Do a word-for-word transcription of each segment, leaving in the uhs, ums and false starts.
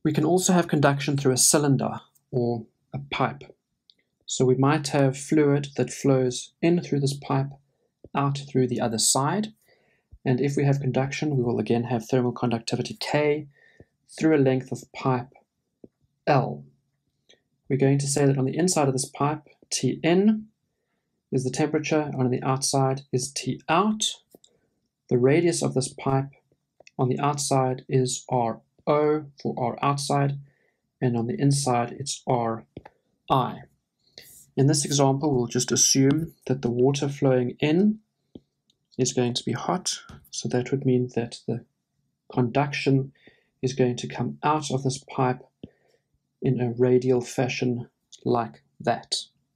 We can also have conduction through a cylinder or a pipe. So we might have fluid that flows in through this pipe, out through the other side. And if we have conduction, we will again have thermal conductivity K through a length of pipe L. We're going to say that on the inside of this pipe, T in is the temperature, and on the outside is T out. The radius of this pipe on the outside is R O for R outside, and on the inside it's R I. In this example, we'll just assume that the water flowing in is going to be hot, so that would mean that the conduction is going to come out of this pipe in a radial fashion like that.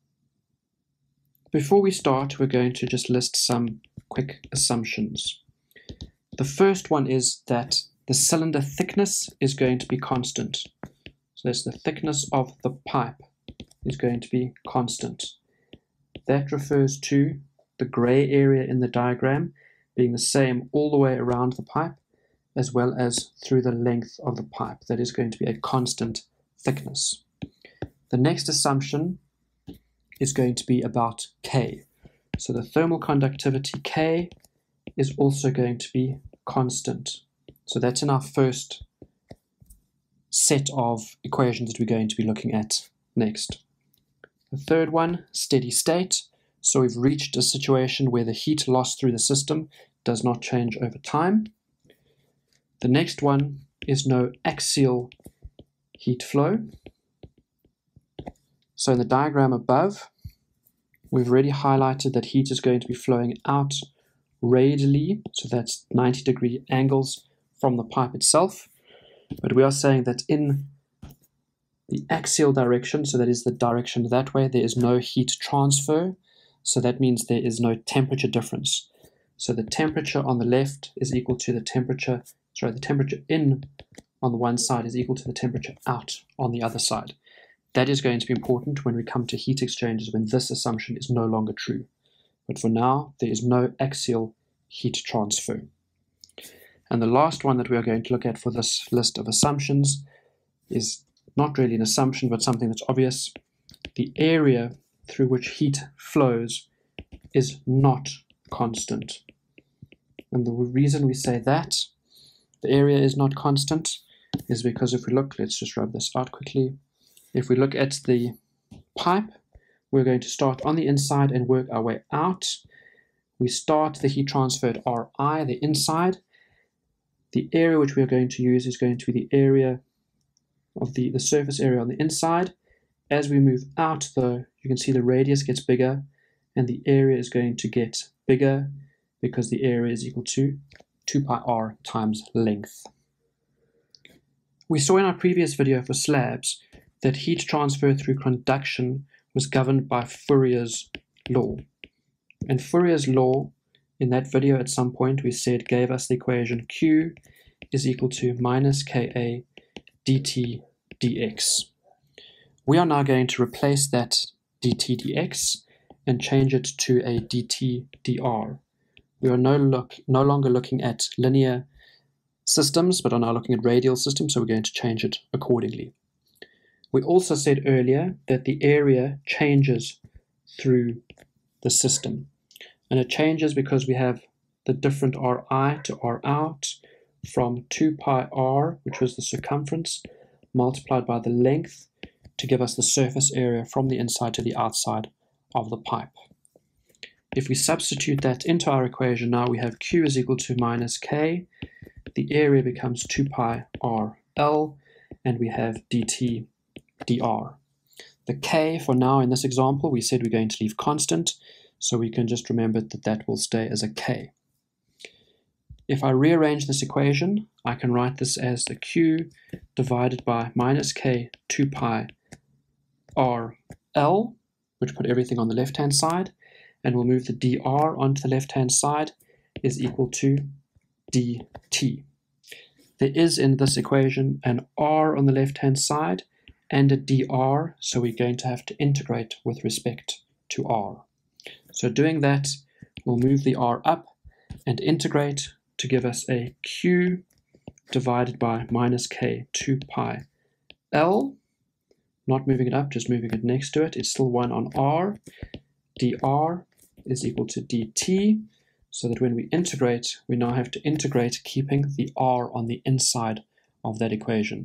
Before we start, we're going to just list some quick assumptions. The first one is that the cylinder thickness is going to be constant. So that's the thickness of the pipe is going to be constant. That refers to the gray area in the diagram being the same all the way around the pipe, as well as through the length of the pipe. That is going to be a constant thickness. The next assumption is going to be about K. So the thermal conductivity K is also going to be constant. So that's in our first set of equations that we're going to be looking at next. The third one, steady state. So we've reached a situation where the heat lost through the system does not change over time. The next one is no axial heat flow. So in the diagram above, we've already highlighted that heat is going to be flowing out radially, so that's ninety degree angles from the pipe itself. But we are saying that in the axial direction, so that is the direction that way, there is no heat transfer. So that means there is no temperature difference. So the temperature on the left is equal to the temperature, sorry, the temperature in on the one side is equal to the temperature out on the other side. That is going to be important when we come to heat exchangers, when this assumption is no longer true. But for now, there is no axial heat transfer. And the last one that we are going to look at for this list of assumptions is not really an assumption, but something that's obvious. The area through which heat flows is not constant. And the reason we say that the area is not constant is because if we look, let's just rub this out quickly. If we look at the pipe, we're going to start on the inside and work our way out. We start the heat transfer at R I, the inside. The area which we are going to use is going to be the area of the, the surface area on the inside. As we move out though, you can see the radius gets bigger and the area is going to get bigger because the area is equal to two pi r times length. We saw in our previous video for slabs that heat transfer through conduction was governed by Fourier's law. And Fourier's law, in that video at some point we said gave us the equation Q is equal to minus Ka dt dx. We are now going to replace that dt dx and change it to a dt dr. We are no, look, no longer looking at linear systems, but are now looking at radial systems, so we're going to change it accordingly. We also said earlier that the area changes through the system. And it changes because we have the different Ri to R out from two pi r, which was the circumference, multiplied by the length to give us the surface area from the inside to the outside of the pipe. If we substitute that into our equation now, we have Q is equal to minus K. The area becomes two pi r L, and we have dt dr. The K for now in this example, we said we're going to leave constant, so we can just remember that that will stay as a K. If I rearrange this equation, I can write this as the Q divided by minus K two pi r L, which put everything on the left-hand side, and we'll move the dr onto the left-hand side, is equal to dt. There is in this equation an r on the left-hand side and a dr, so we're going to have to integrate with respect to r. So doing that, we'll move the r up and integrate to give us a Q divided by minus K two pi L, not moving it up, just moving it next to it. It's still one on R. dr is equal to dt, so that when we integrate, we now have to integrate keeping the r on the inside of that equation.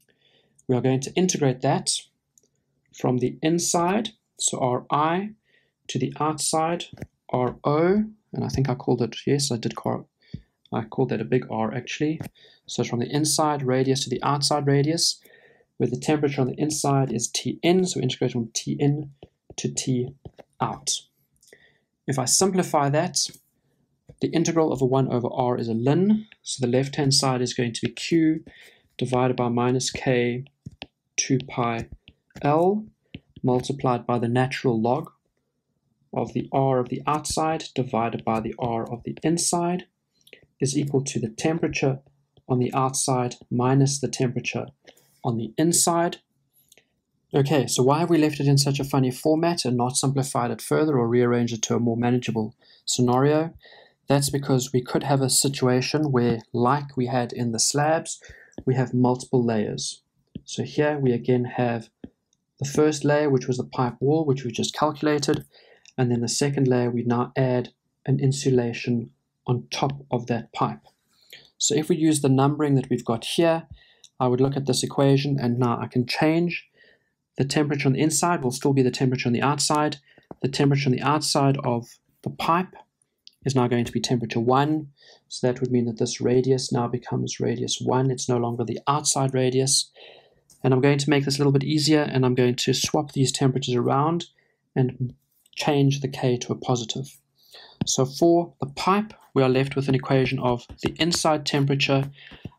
We are going to integrate that from the inside, so Ri, to the outside, Ro, and I think I called it, yes, I did call, I called that a big R actually. So from the inside radius to the outside radius, where the temperature on the inside is Tn, so we integrate from Tn to T out. If I simplify that, the integral of a one over r is a ln, so the left-hand side is going to be q divided by minus k two pi L multiplied by the natural log of the r of the outside divided by the r of the inside is equal to the temperature on the outside minus the temperature on the inside. Okay, so why have we left it in such a funny format and not simplified it further or rearranged it to a more manageable scenario? That's because we could have a situation where, like we had in the slabs, we have multiple layers. So here we again have the first layer, which was the pipe wall, which we just calculated, and then the second layer we now add an insulation on top of that pipe. So if we use the numbering that we've got here, I would look at this equation and now I can change. The temperature on the inside will still be the temperature on the outside. The temperature on the outside of the pipe is now going to be temperature one. So that would mean that this radius now becomes radius one. It's no longer the outside radius. And I'm going to make this a little bit easier, and I'm going to swap these temperatures around and change the K to a positive. So for the pipe, we are left with an equation of the inside temperature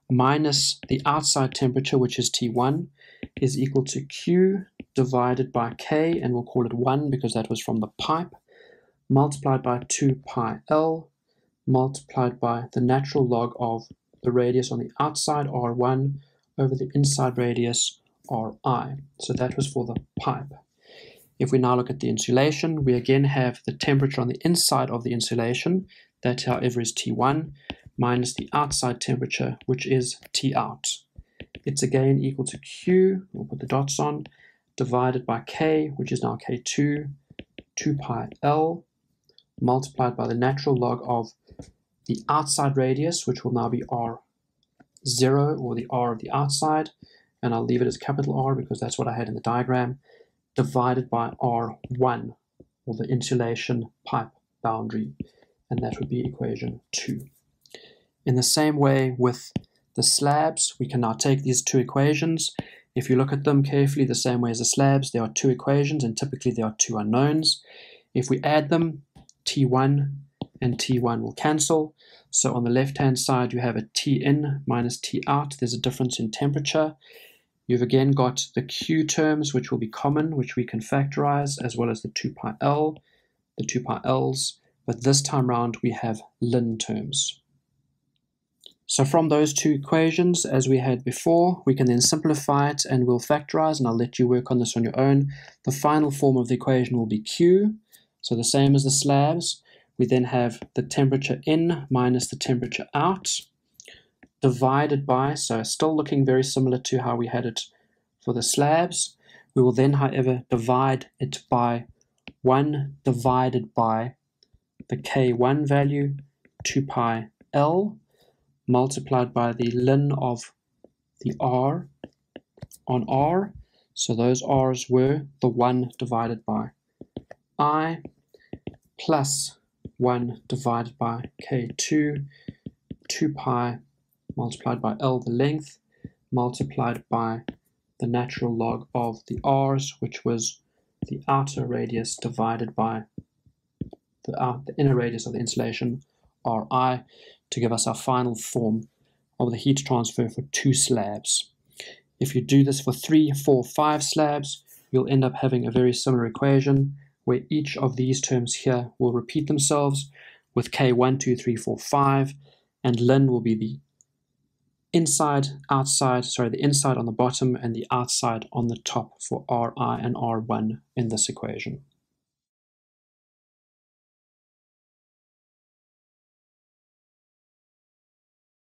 minus the outside temperature, which is T one, is equal to Q divided by K, and we'll call it one because that was from the pipe, multiplied by two pi L, multiplied by the natural log of the radius on the outside, R one, over the inside radius, Ri. So that was for the pipe. If we now look at the insulation, we again have the temperature on the inside of the insulation, that however is T one, minus the outside temperature, which is T out. It's again equal to Q, we'll put the dots on, divided by K, which is now K two, two pi L, multiplied by the natural log of the outside radius, which will now be R zero, or the R of the outside, and I'll leave it as capital R because that's what I had in the diagram, divided by R one, or the insulation pipe boundary, and that would be equation two. In the same way with the slabs, we can now take these two equations. If you look at them carefully the same way as the slabs, there are two equations and typically there are two unknowns. If we add them, T one and T one will cancel. So on the left hand side you have a T in minus T out. There's a difference in temperature. You've again got the Q terms, which will be common, which we can factorize, as well as the two pi L, the two pi L's, but this time round we have ln terms. So from those two equations, as we had before, we can then simplify it and we'll factorize, and I'll let you work on this on your own. The final form of the equation will be Q, so the same as the slabs. We then have the temperature in minus the temperature out, divided by, so still looking very similar to how we had it for the slabs. We will then, however, divide it by one divided by the K one value, two pi L, multiplied by the ln of the R on R. So those R's were the one divided by I, plus one divided by K two, two pi multiplied by L, the length, multiplied by the natural log of the R's, which was the outer radius divided by the, out, the inner radius of the insulation, Ri, to give us our final form of the heat transfer for two slabs. If you do this for three, four, five slabs, you'll end up having a very similar equation where each of these terms here will repeat themselves with K one, two, three, four, five, and ln will be the inside, outside, sorry, the inside on the bottom and the outside on the top for Ri and R one in this equation.